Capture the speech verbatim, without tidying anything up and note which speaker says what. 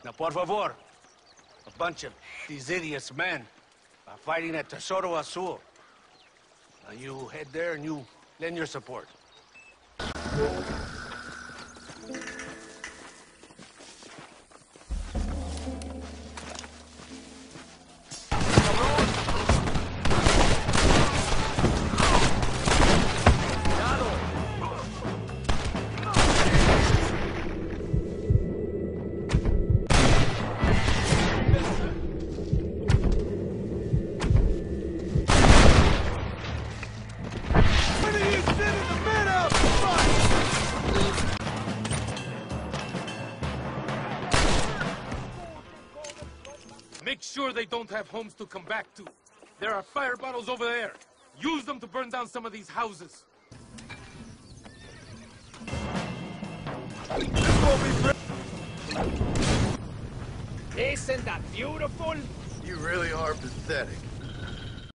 Speaker 1: Now, por favor, a bunch of these idiots men are fighting at Tesoro Azul. Now, you head there and you lend your support.
Speaker 2: Make sure they don't have homes to come back to. There are fire bottles over there. Use them to burn down some of these houses.
Speaker 3: Isn't that beautiful?
Speaker 4: You really are pathetic.